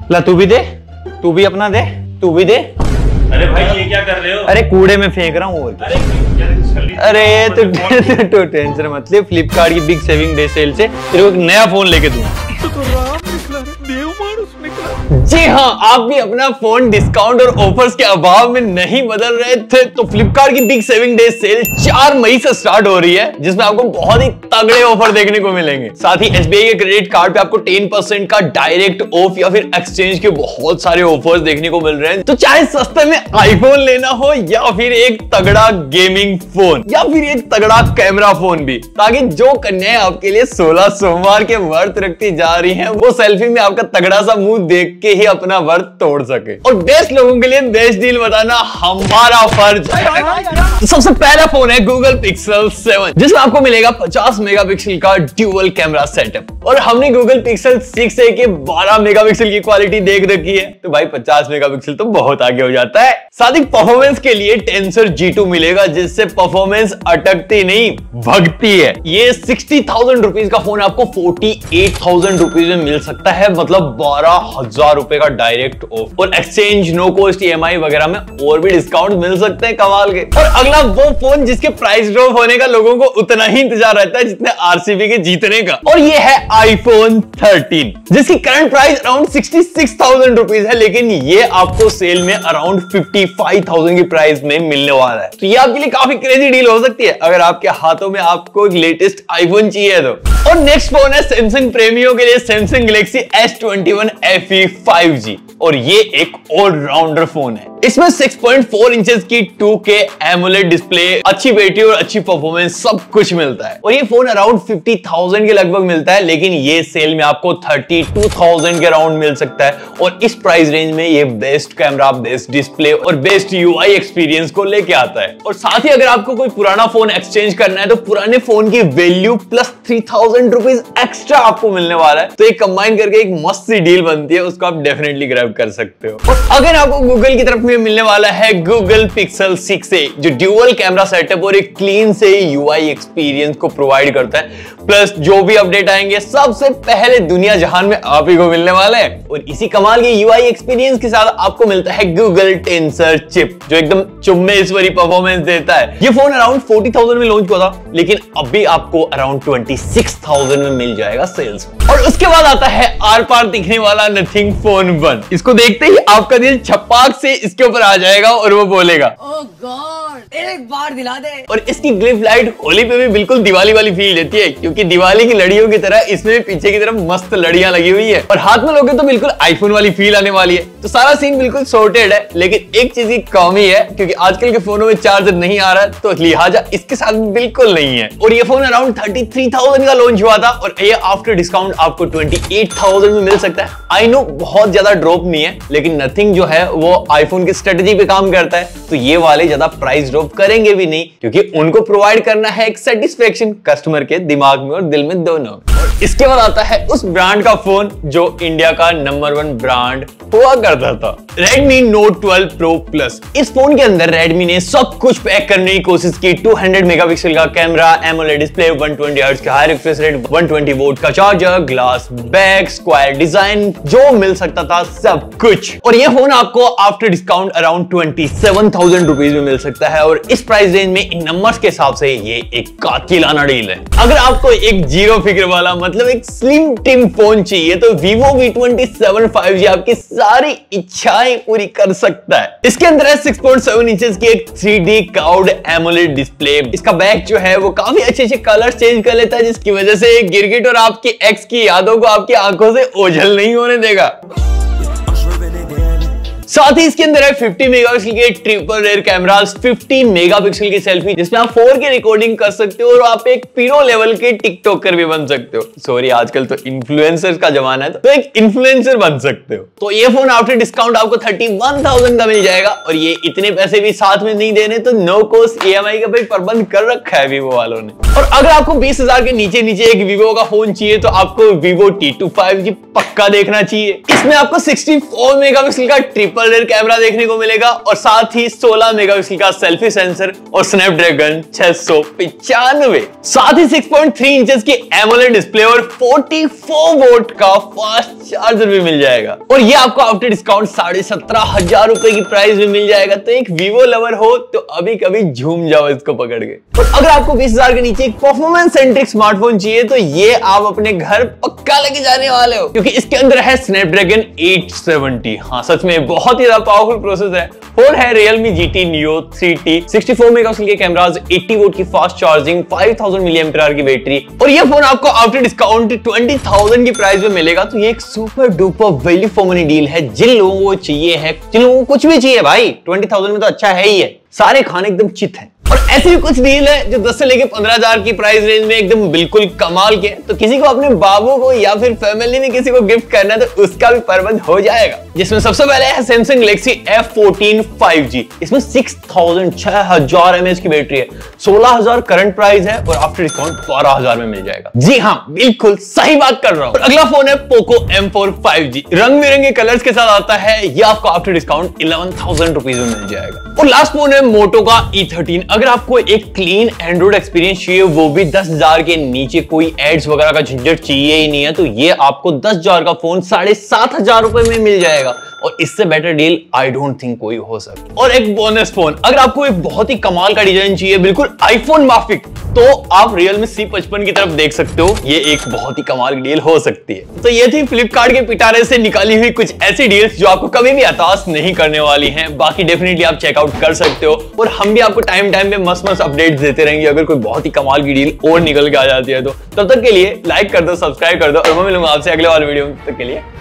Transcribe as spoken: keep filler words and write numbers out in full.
ला तू भी दे, तू भी अपना दे, तू भी दे। अरे भाई ये क्या कर रहे हो? अरे कूड़े में फेंक रहा हूँ। अरे अरे तो तो टेंशन मत ले, फ्लिपकार्ट की बिग सेविंग डे सेल से तेरे को एक नया फोन लेके दूंगा। जी हाँ, आप भी अपना फोन डिस्काउंट और ऑफर्स के अभाव में नहीं बदल रहे थे तो फ्लिपकार्ट की बिग सेविंग डे सेल चार मई से स्टार्ट हो रही है, जिसमें आपको बहुत ही तगड़े ऑफर देखने को मिलेंगे। साथ ही एसबीआई के क्रेडिट कार्ड पे आपको टेन परसेंट का डायरेक्ट ऑफ या फिर एक्सचेंज के बहुत सारे ऑफर्स देखने को मिल रहे हैं। तो चाहे सस्ते में आईफोन लेना हो या फिर एक तगड़ा गेमिंग फोन या फिर एक तगड़ा कैमरा फोन भी, ताकि जो कन्याएं आपके लिए सोलह सोमवार के व्रत रखती जा रही हैं, वो सेल्फी में आपका तगड़ा सा मुंह देख के ही अपना व्रत तोड़ सके। और बेस्ट लोगों के लिए बेस्ट डील बताना हमारा फर्ज है। तो सबसे पहला फोन है गूगल पिक्सल सेवन, जिसमें आपको मिलेगा पचास मेगापिक्सल का ड्यूअल कैमरा सेटअप। और हमने गूगल पिक्सल सिक्स ए के बारह मेगापिक्सल की क्वालिटी देख रखी है, तो भाई पचास मेगापिक्सल तो बहुत आगे हो जाता है। साथ ही परफॉर्मेंस के लिए टेंसर जी टू मिलेगा, जिससे परफॉर्मेंस अटकती नहीं भगती है। ये सिक्सटी थाउजेंड रुपीज का फोन आपको फोर्टी एट थाउजेंड रुपीज में मिल सकता है, मतलब बारह हजार रुपए का डायरेक्ट ऑफ। और एक्सचेंज, नो कॉस्ट ईएमआई वगैरह में और भी डिस्काउंट मिल सकते हैं कमाल के। और अगला वो फोन जिसके प्राइस ड्रॉप होने का लोगों को उतना ही इंतजार रहता है जितने आरसीबी के जीतने का, और ये है आईफोन थर्टीन, जिसकी current price around sixty six thousand rupees है, लेकिन ये आपको सेल में अराउंड फिफ्टी फाइव थाउजेंड की प्राइस में मिलने वाला है। तो ये आपके लिए काफी क्रेजी डील हो सकती है अगर आपके हाथों में आपको लेटेस्ट आईफोन चाहिए तो। और नेक्स्ट फोन है सैमसंग प्रेमियों के लिए Samsung Galaxy S twenty one F E five G, और ये एक ऑलराउंडर फोन है। इसमें सिक्स पॉइंट फोर इंचेस की टू के एमोलेड डिस्प्ले, अच्छी बैटरी और अच्छी परफॉर्मेंस सब कुछ मिलता है। और ये फोन अराउंड फिफ्टी थाउजेंड के लगभग मिलता है, लेकिन ये सेल में आपको थर्टी टू थाउजेंड के अराउंड मिल सकता है। और इस प्राइस रेंज में ये बेस्ट कैमरा, बेस्ट डिस्प्ले और बेस्ट यूआई एक्सपीरियंस को लेके आता है। और साथ ही अगर आपको कोई पुराना फोन एक्सचेंज करना है तो पुराने फोन की value plus three thousand rupees extra आपको मिलने वाला है। तो एक कंबाइन करके एक मस्त सी डील बनती है, उसको आप डेफिनेटली ग्रैब कर सकते हो। और अगर आपको गूगल की तरफ में मिलने वाला है गूगल पिक्सल सिक्स ए, जो ड्यूअल कैमरा सेटअप और एक क्लीन से यूआई एक्सपीरियंस को प्रोवाइड करता है, प्लस जो भी अपडेट आएंगे सबसे पहले दुनिया जहान में आप ही को मिलने वाला है। और इसी कमाल के यूआई एक्सपीरियंस के साथ आपको मिलता है गूगल टेंसर चिप, जो एकदम चुम्मेश्वरी परफॉर्मेंस देता है। ये फोन अराउंड फोर्टी थाउजेंड में लॉन्च हुआ था, लेकिन अभी आपको अराउंड ट्वेंटी सिक्स थाउजेंड में मिल जाएगा सेल्स। और उसके बाद आता है आर पार दिखने वाला नथिंग फोन वन। इसको देखते ही आपका दिल छपाक से इसके ऊपर आ जाएगा और वो बोलेगा ओह गॉड, एक बार दिला दे। और इसकी ग्लिफ लाइट होली पे भी बिल्कुल दिवाली वाली फील देती है, क्योंकि दिवाली की लड़ियों की तरह इसमें पीछे की तरफ मस्त लड़ियां लगी हुई है। और हाथ में लोगे तो बिल्कुल आईफोन वाली फील आने वाली है। तो सारा सीन बिल्कुल सॉर्टेड है, लेकिन एक चीज की कमी है, क्योंकि आजकल के फोनों में चार्जर नहीं आ रहा, तो लिहाजा इसके साथ बिल्कुल नहीं है। और ये phone around thirty three thousand का लॉन्च हुआ था, और ये आफ्टर डिस्काउंट आपको ट्वेंटी एट थाउजेंड में मिल सकता है। आई नो बहुत ज्यादा ड्रॉप नहीं है, लेकिन नथिंग जो है वो आईफोन की स्ट्रेटेजी पे काम करता है, तो ये वाले ज्यादा प्राइस ड्रॉप करेंगे भी नहीं, क्योंकि उनको प्रोवाइड करना है एक सेटिस्फेक्शन कस्टमर के दिमाग में और दिल में दोनों। इसके बाद आता है उस ब्रांड का फोन जो इंडिया का नंबर वन ब्रांड हुआ करता था, Redmi Note twelve Pro Plus। इस फोन के अंदर Redmi ने सब कुछ पैक करने की कोशिश की। टू हंड्रेड मेगापिक्सल का camera, AMOLED display, one twenty hertz का high refresh rate, one twenty volt का charger, glass back, square design, जो मिल सकता था सब कुछ। और ये फोन आपको after discount around twenty seven thousand rupees में मिल सकता है। और इस प्राइस रेंज में इन नंबर्स के हिसाब से ये एक कातिलाना डील है। अगर आपको एक जीरो फिक्र वाला, मतलब एक स्लिम टिम फोन चाहिए, तो Vivo V twenty seven five G आपकी सारी इच्छाएं पूरी कर सकता है। इसके अंदर है सिक्स पॉइंट सेवन इंचेस की एक three D curved AMOLED display. इसका बैक जो है वो काफी अच्छे अच्छे कलर्स चेंज कर लेता है, जिसकी वजह से गिरगिट और आपकी एक्स की यादों को आपकी आंखों से ओझल नहीं होने देगा। साथ ही इसके अंदर है फिफ्टी मेगापिक्सल के triple rear cameras, fifty megapixel की सेल्फी, जिसमें आप फोर के रिकॉर्डिंग कर सकते हो और आप एक पीरो लेवल के टिकटॉकर भी बन सकते हो। सॉरी, आजकल तो इन्फ्लुएंसर्स का जमाना है, तो एक इन्फ्लुएंसर बन सकते हो। तो ये फोन आफ्टर डिस्काउंट आपको थर्टी वन थाउजेंड का मिल जाएगा। और ये इतने पैसे भी साथ में नहीं देने, तो नो कॉस्ट ईएमआई का भाई प्रबंध कर रखा है वीवो वालों ने। और अगर आपको बीस हजार के नीचे नीचे एक वीवो का फोन चाहिए, तो आपको Vivo T two five G पक्का देखना चाहिए। इसमें आपको सिक्सटी फोर मेगापिक्सल का ट्रिपल ट्रिपल रेयर कैमरा देखने को मिलेगा और साथ ही सोलह मेगापिक्सल का सेल्फी सेंसर और स्नैपड्रैगन छह सौ पचानवे, साथ ही छह पॉइंट तीन इंचेस की एमोलेड डिस्प्ले और चौवालीस वोल्ट का फास्ट चार्जर भी मिल जाएगा। और ये आपको आफ्टर डिस्काउंट साढ़े सत्रह हजार रुपए की प्राइस में मिल जाएगा। तो एक वीवो लवर हो तो अभी कभी झूम जाओ इसको पकड़ के। और अगर आपको बीस हजार के नीचे एक परफॉर्मेंस सेंट्रिक स्मार्टफोन चाहिए तो ये आप अपने घर पक्का लेके जाने वाले हो, क्योंकि इसके अंदर है स्नैपड्रैगन आठ सौ सत्तर। हाँ सच में बहुत ही ज्यादा पावरफुल प्रोसेसर है। और है Realme G T Neo three T, चौंसठ मेगापिक्सल के कैमरास, अस्सी वोल्ट की फास्ट चार्जिंग, पांच हज़ार मिली एम्पीयर आवर की बैटरी। और ये फोन आपको आफ्टर डिस्काउंट बीस हज़ार की प्राइस में मिलेगा। तो ये एक super duper value for money deal है। जिन लोगों को चाहिए है, जिन लोगों को कुछ भी चाहिए भाई, बीस हज़ार में तो अच्छा है ही है, सारे खाने एकदम चित है। और ऐसी भी कुछ डील है जो दस से लेके पंद्रह हजार की प्राइस रेंज में एकदम बिल्कुल कमाल के। तो किसी को अपने बाबू को या फिर फैमिली में किसी को गिफ्ट करना है तो उसका भी प्रबंध हो जाएगा। जिसमें सबसे पहले है Samsung Galaxy F fourteen five G. इसमें छह हज़ार एमएच की बैटरी है, सोलह हज़ार करंट प्राइस है और आफ्टर डिस्काउंट बारह हज़ार में मिल जाएगा। जी हाँ, बिल्कुल सही बात कर रहा हूँ। अगला फोन है Poco M four five G. रंग बिरंगे कलर्स के साथ आता है। ये आपको after discount eleven thousand rupees में मिल जाएगा। और लास्ट फोन है मोटो का ई थर्टीन। अगर आपको एक क्लीन एंड्रॉइड एक्सपीरियंस चाहिए, वो भी दस हजार के नीचे, कोई एड्स वगैरह का झंझट चाहिए ही नहीं है, तो ये आपको दस हजार का फोन साढ़े सात हजार रुपए में मिल जाएगा। और इससे better deal I don't think कोई हो सकती। और एक बोनस फोन, अगर आपको एक बहुत ही कमाल का डिजाइन चाहिए, बिल्कुल आईफोन माफिक, तो आप Realme सी पचपन की तरफ देख सकते हो। ये एक बहुत ही कमाल की डील हो सकती है। तो ये थी फ्लिपकार्ट के पिटारे से निकाली हुई कुछ ऐसी डील्स जो आपको कभी भी हताश नहीं करने वाली हैं। बाकी डेफिनेटली आप चेकआउट कर सकते हो और हम भी आपको टाइम टाइम पे मस्त मस्त अपडेट्स देते रहेंगे। अगर कोई बहुत ही कमाल की डील और निकल के आ जाती है तो तब तक के लिए लाइक कर दो, सब्सक्राइब कर दो और मैं मिलूंगा आपसे अगले वाले वीडियो में। तब तक के लिए